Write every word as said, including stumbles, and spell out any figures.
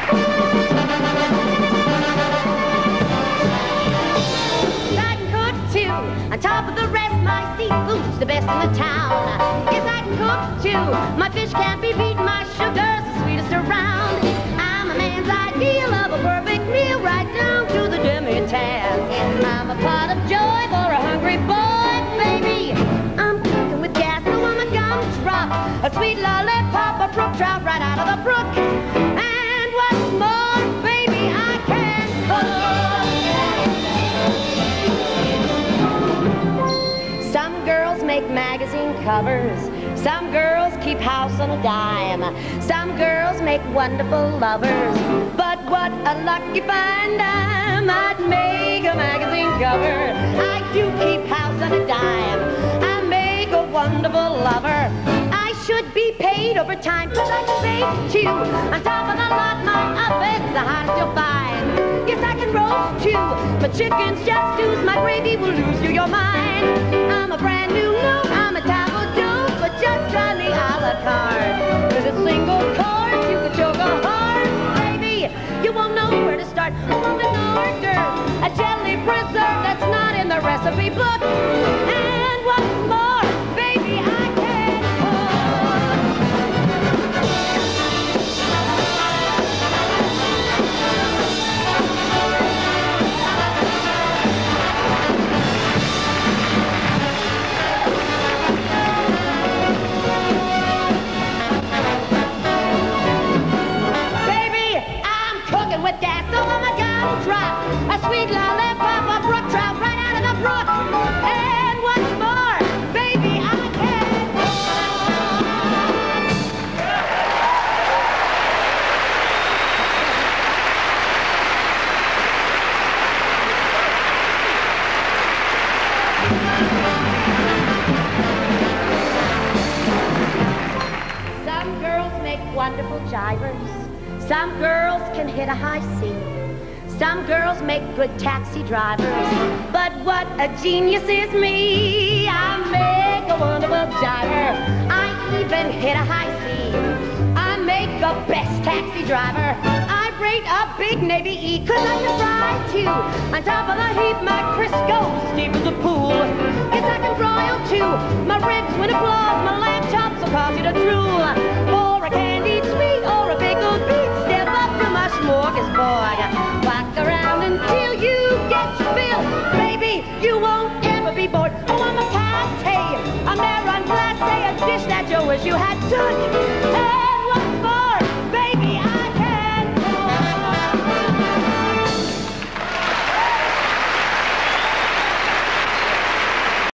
On top of the rest, my seafood's the best in the town. Yes, I can cook too. My fish can't be beat, my sugar's the sweetest around. I'm a man's ideal of a perfect meal, right down to the demi-tasse. I'm a pot of joy for a hungry boy, baby. I'm cooking with gas, so I'm a gumdrop, a sweet lollipop, a brook trout right out of the brook. And what's more, baby, I can cook. Some girls make magazine covers. Some girls keep house on a dime. Some girls make wonderful lovers. But what a lucky find I'm. I'd make a magazine cover. I do keep house on a dime. I make a wonderful lover. I should be paid overtime, cause I can bake too. On top of the lot, my oven's the hottest you'll find. Yes, I can roast too. My chicken's just stews. My gravy will lose you your mind. I'm a brand new loaf, I'm a table dope, but just try me a la carte. With a single course, you can choke a heart, baby. You won't know where to start. I'm an hors d'oeuvre, a jelly preserve that's not in the recipe book. And what's more, baby, I can with that, so I'm a gumdrop, a sweet lollipop, a brook trout right out of the brook. And what's more, baby, I can Some girls make wonderful jivers. Some girls can hit a high C. Some girls make good taxi drivers. But what a genius is me. I make a wonderful driver. I even hit a high C. I make the best taxi driver. I rate a big Navy E, cause I can fry too. On top of the heap, my Crisco's deep as a pool. Yes, I can broil too. My ribs win applause. My lamb chops will cause you to drool. For a candied sweet or a pickled beef, step up to my smorgasbord. Walk around until you get your fill. Baby, you won't ever be bored. Oh, I'm a pate, a marron glacé, a dish that you wish you had done.